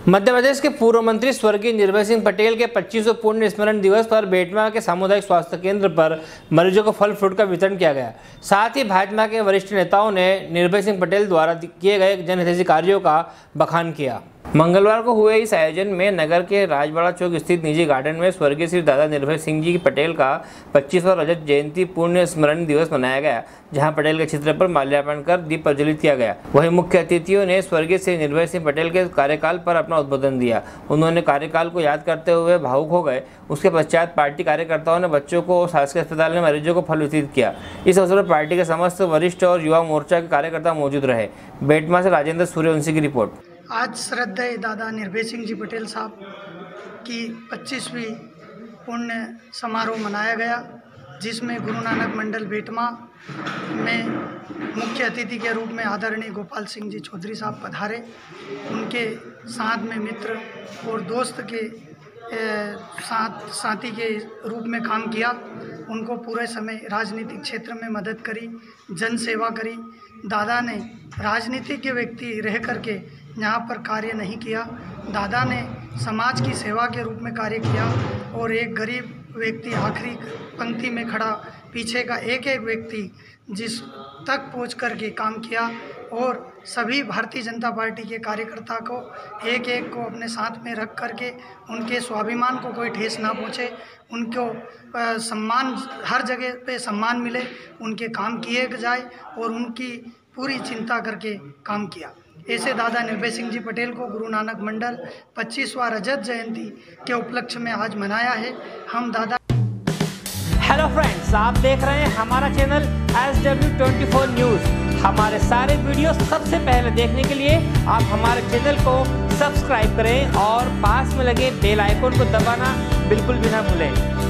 मध्य प्रदेश के पूर्व मंत्री स्वर्गीय निर्भय सिंह पटेल के 25वें पुण्य स्मरण दिवस पर बेटमा के सामुदायिक स्वास्थ्य केंद्र पर मरीजों को फल फ्रूट का वितरण किया गया। साथ ही भाजपा के वरिष्ठ नेताओं ने निर्भय सिंह पटेल द्वारा किए गए जनहितैषी कार्यों का बखान किया। मंगलवार को हुए इस आयोजन में नगर के राजवाड़ा चौक स्थित निजी गार्डन में स्वर्गीय श्री दादा निर्भय सिंह जी पटेल का 25वां रजत जयंती पुण्य स्मरण दिवस मनाया गया, जहां पटेल के चित्र पर माल्यार्पण कर दीप प्रज्वलित किया गया। वहीं मुख्य अतिथियों ने स्वर्गीय श्री निर्भय सिंह पटेल के कार्यकाल पर अपना उद्बोधन दिया। उन्होंने कार्यकाल को याद करते हुए भावुक हो गए। उसके पश्चात पार्टी कार्यकर्ताओं ने बच्चों को शासकीय अस्पताल में मरीजों को फल वितरित किया। इस अवसर पर पार्टी के समस्त वरिष्ठ और युवा मोर्चा के कार्यकर्ता मौजूद रहे। बेटमा से राजेंद्र सूर्यवंशी की रिपोर्ट। आज श्रद्धेय दादा निर्भय सिंह जी पटेल साहब की 25वीं पुण्य समारोह मनाया गया, जिसमें गुरु नानक मंडल बेटमा में मुख्य अतिथि के रूप में आदरणीय गोपाल सिंह जी चौधरी साहब पधारे। उनके साथ में मित्र और दोस्त के साथी के रूप में काम किया। उनको पूरे समय राजनीतिक क्षेत्र में मदद करी, जन सेवा करी। दादा ने राजनीति के व्यक्ति रह करके यहाँ पर कार्य नहीं किया। दादा ने समाज की सेवा के रूप में कार्य किया और एक गरीब व्यक्ति, आखिरी पंक्ति में खड़ा पीछे का एक एक व्यक्ति जिस तक पहुँच करके काम किया और सभी भारतीय जनता पार्टी के कार्यकर्ता को एक एक को अपने साथ में रख करके उनके स्वाभिमान को कोई ठेस ना पहुँचे, उनको सम्मान, हर जगह पे सम्मान मिले, उनके काम किए जाए और उनकी पूरी चिंता करके काम किया। ऐसे दादा निर्भय सिंह जी पटेल को गुरु नानक मंडल 25वां रजत जयंती के उपलक्ष्य में आज मनाया है। हम दादा। हेलो फ्रेंड्स, आप देख रहे हैं हमारा चैनल SW24 न्यूज़। हमारे सारे वीडियो सबसे पहले देखने के लिए आप हमारे चैनल को सब्सक्राइब करें और पास में लगे बेल आइकन को दबाना बिल्कुल भी ना भूलें।